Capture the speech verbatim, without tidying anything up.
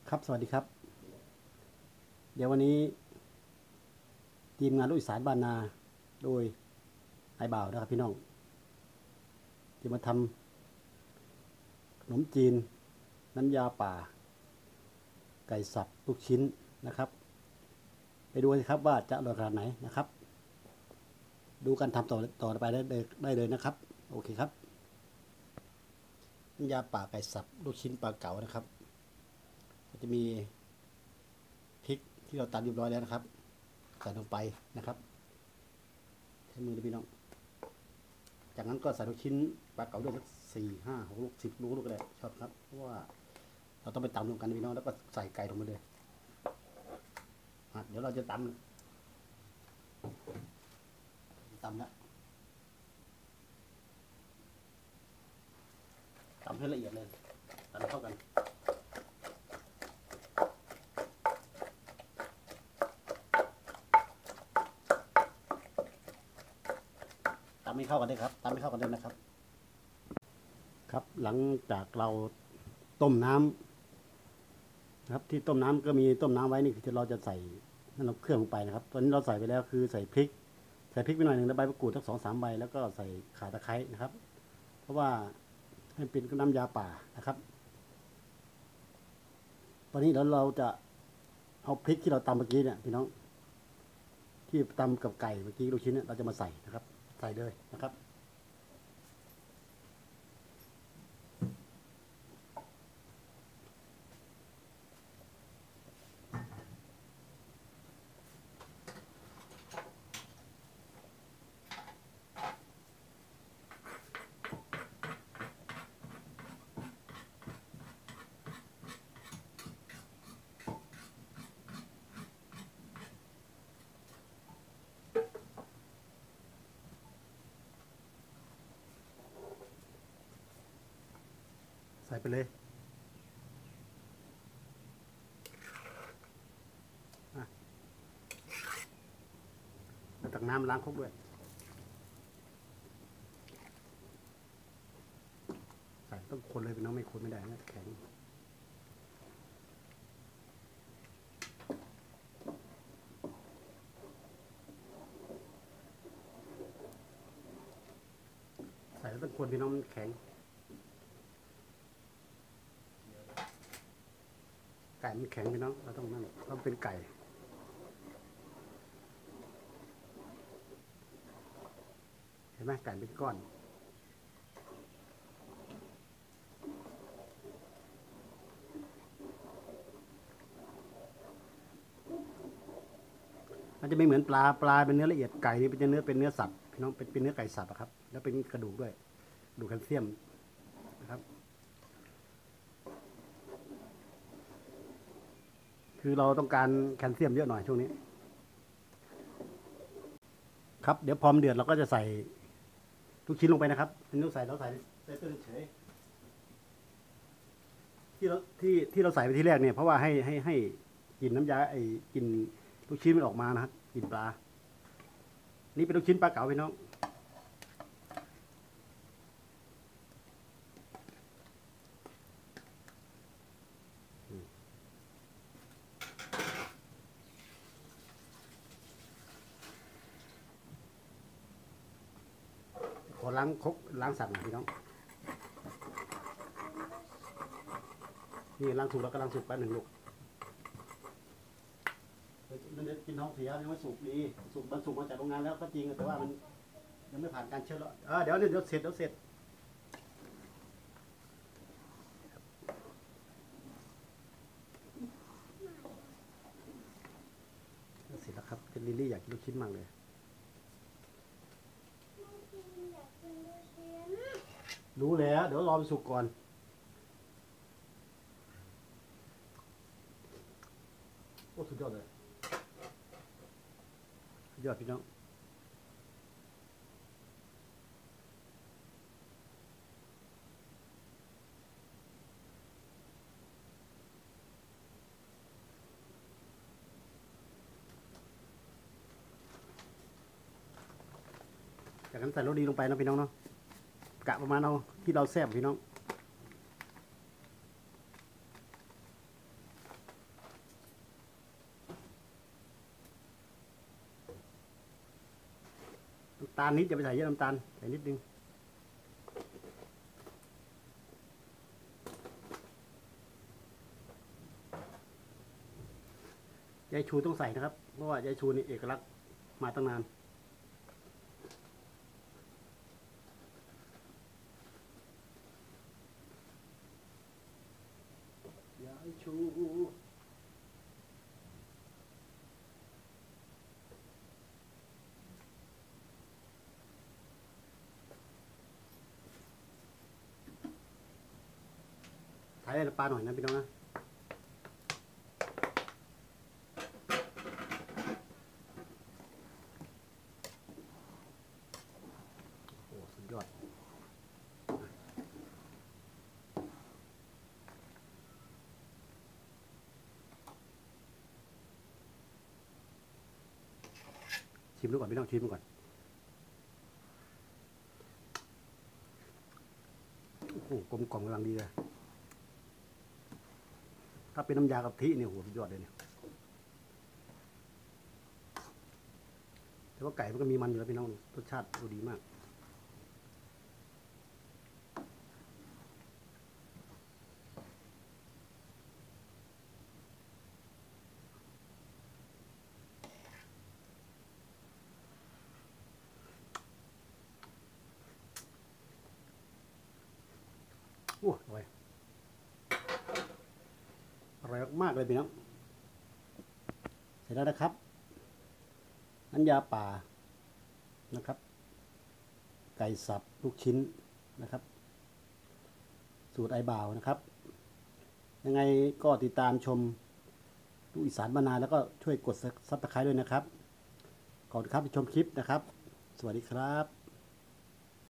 ครับสวัสดีครับเดี๋ยววันนี้ทีมงานลูกอีสานบ้านนาโดยไอ้บ่าวนะครับพี่น้องจะมาทำขนมจีนน้ำยาป่าไก่สับลูกชิ้นนะครับไปดูกันครับว่าจะอร่อยขนาดไหนนะครับดูกันทำต่อต่อไปได้เลยได้เลยนะครับโอเคครับน้ำยาป่าไก่สับลูกชิ้นปลาเก๋านะครับจะมีพริกที่เราตำเรียบร้อยแล้วนะครับใส่ลงไปนะครับใช้มือนะพี่น้องจากนั้นก็ใส่ลูกชิ้นปลาเก๋าด้วยสักสี่ห้าหกลูกสิบลูกลูกก็ได้ชอบครับเพราะว่าเราต้องไปตำรวมกันพี่น้องแล้วก็ใส่ไก่ลงไปเลยเดี๋ยวเราจะตำตำแล้วตำให้ละเอียดเลยตำเข้ากันตำให้เข้ากันได้ครับตำให้เข้ากันได้นะครับครับหลังจากเราต้มน้ำนะครับที่ต้มน้ำก็มีต้มน้ำไว้นี่คือเราจะใส่นั่นเราเครื่องลงไปนะครับตอนนี้เราใส่ไปแล้วคือใส่พริกใส่พริกไปหน่อยหนึ่งแล้วใบมะกรูดทั้งสองสามใบแล้วก็ใส่ข่าตะไคร้นะครับเพราะว่าให้เป็นน้ำยาป่านะครับตอนนี้เดี๋ยวเราจะเอาพริกที่เราตำเมื่อกี้เนี่ยพี่น้องที่ตำกับไก่เมื่อกี้ลูกชิ้นเนี่ยเราจะมาใส่นะครับใส่เลยนะครับใส่ไปเลยแล้วตักน้ำล้างครกด้วยใส่ต้องคนเลยพี่น้องไม่คนไม่ได้นะแข็งใส่แล้วต้องคนพี่น้องมันแข็งไก่มันแข็งพี่น้องเราต้องนั่นต้องเป็นไก่เห็นไหมไก่เป็นก้อนมันจะไม่เหมือนปลาปลาเป็นเนื้อละเอียดไก่นี่เป็นเนื้อเป็นเนื้อสับพี่น้องเป็นเป็นเนื้อไก่สับครับแล้วเป็นกระดูกด้วยดูแคลเซียมนะครับคือเราต้องการแคลเซียมเยอะหน่อยช่วงนี้ครับเดี๋ยวพอมเดือดเราก็จะใส่ทุกชิ้นลงไปนะครับอันนี้ใส่เราใส่ใส่ตัวเฉยที่เราที่ที่เราใส่ไปที่แรกเนี่ยเพราะว่าให้ให้ให้กินน้ำยาไอ้กินลูกชิ้นมันออกมานะครับกินปลานี่เป็นลูกชิ้นปลาเก๋าพี่น้องขอล้างครกล้างสัตว์หน่อยพี่น้องนี่ล้างสุกแล้วก็ล้างสุกแป๊บหนึ่งลูกมันจะกินท้องเสียยังไม่สุกดีสุกมันสุกมาจากโรงงานแล้วก็จริงแต่ว่ามันยังไม่ผ่านการเชื้อแล้วเดี๋ยวเดี๋ยวเสร็จเดี๋ยวเสร็จเสร็จแล้วครับเป็นลิลลี่อยากกินลูกชิ้นมากเลยรู้แล้วเดี๋ยวรอมันสุกก่อนโอ้สุดยอดเลยสุดยอดพี่น้องจากนั้นใส่รสดีลงไปนะพี่น้องเนาะกะประมาณเอาที่เราแซ่บพี่น้องตาลนิดอย่าไปใส่เยอะน้ำตาลใส่นิดนึงยายชูต้องใส่นะครับเพราะว่ายายชูนี่เอกลักษณ์มาตั้งนานยายชูถ่ายได้ปลาหน่อยนะพี่น้องนะโอ้สุดยอดชิมดูก่อนพี่น้องชิมดูก่อนโอ้โหกลมกล่อมกำลังดีเลยถ้าเป็นน้ำยากะทิเนี่ยโหสุดยอดเลยเนี่ยแต่ว่าไก่มันก็มีมันอยู่แล้วพี่น้องรสชาติดูดีมากโอ้อร่อยอร่อยมากเลยพี่น้องเสร็จแล้วนะครับน้ำยาป่านะครับไก่สับลูกชิ้นนะครับสูตรไอบ่าวนะครับยังไงก็ติดตามชมลูกอีสานมานานแล้วก็ช่วยกดซับสไครต์ด้วยนะครับขอบคุณครับที่ชมคลิปนะครับสวัสดีครับ